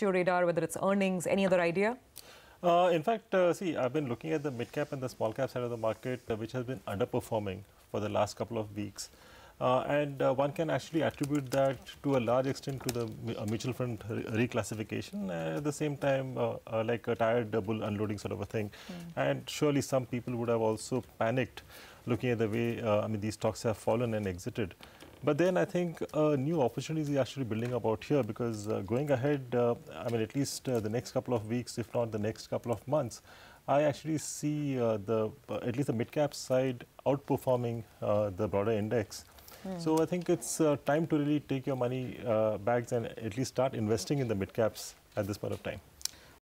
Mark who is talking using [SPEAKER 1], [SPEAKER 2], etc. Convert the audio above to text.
[SPEAKER 1] your radar, whether it's earnings, any other idea?
[SPEAKER 2] In fact, see, I've been looking at the mid-cap and the small-cap side of the market, which has been underperforming for the last couple of weeks. One can actually attribute that to a large extent to the mutual fund reclassification, at the same time like a tired bull unloading sort of a thing. And surely some people would have also panicked looking at the way these stocks have fallen and exited. But then I think new opportunities is actually building up out here, because going ahead, at least the next couple of weeks, if not the next couple of months, I actually see at least the mid-cap side outperforming the broader index. So I think it's time to really take your money bags and at least start investing in the mid-caps at this point of time.